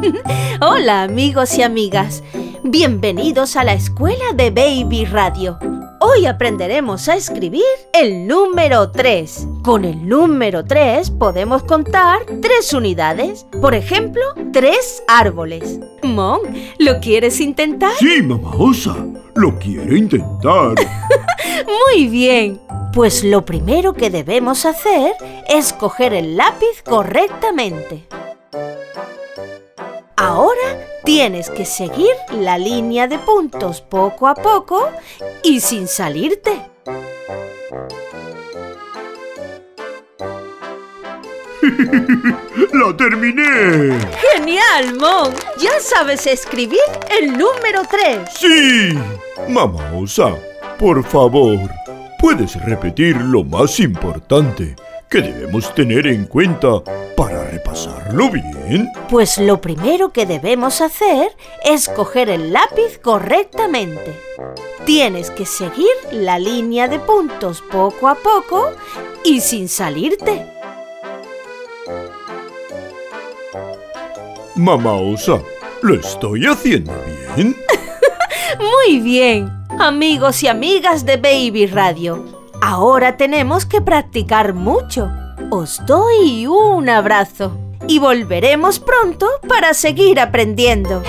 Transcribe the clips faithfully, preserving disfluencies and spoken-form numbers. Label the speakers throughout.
Speaker 1: Hola amigos y amigas, bienvenidos a la escuela de Baby Radio. Hoy aprenderemos a escribir el número tres. Con el número tres podemos contar tres unidades. Por ejemplo, tres árboles. Mon, ¿lo quieres intentar?
Speaker 2: Sí, mamá Osa, lo quiero intentar.
Speaker 1: Muy bien. Pues lo primero que debemos hacer es coger el lápiz correctamente. Ahora tienes que seguir la línea de puntos poco a poco y sin salirte.
Speaker 2: ¡La terminé!
Speaker 1: ¡Genial, Mon! ¿Ya sabes escribir el número tres?
Speaker 2: ¡Sí! Mamá Osa, por favor, ¿puedes repetir lo más importante que debemos tener en cuenta para repasarlo bien?
Speaker 1: Pues lo primero que debemos hacer es coger el lápiz correctamente. Tienes que seguir la línea de puntos poco a poco y sin salirte.
Speaker 2: Mamá Osa, ¿lo estoy haciendo bien?
Speaker 1: Muy bien, amigos y amigas de Baby Radio. Ahora tenemos que practicar mucho. Os doy un abrazo y volveremos pronto para seguir aprendiendo.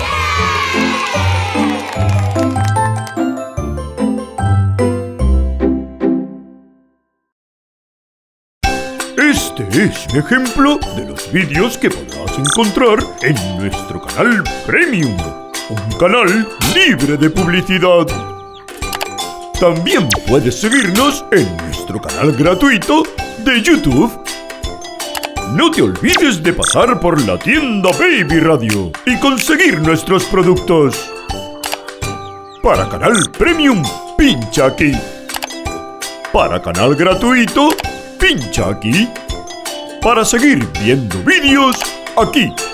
Speaker 2: Este es un ejemplo de los vídeos que podrás encontrar en nuestro canal Premium, un canal libre de publicidad. También puedes seguirnos en nuestro canal gratuito de YouTube. No te olvides de pasar por la tienda Baby Radio y conseguir nuestros productos. Para canal Premium, pincha aquí. Para canal gratuito, pincha aquí. Para seguir viendo vídeos, aquí.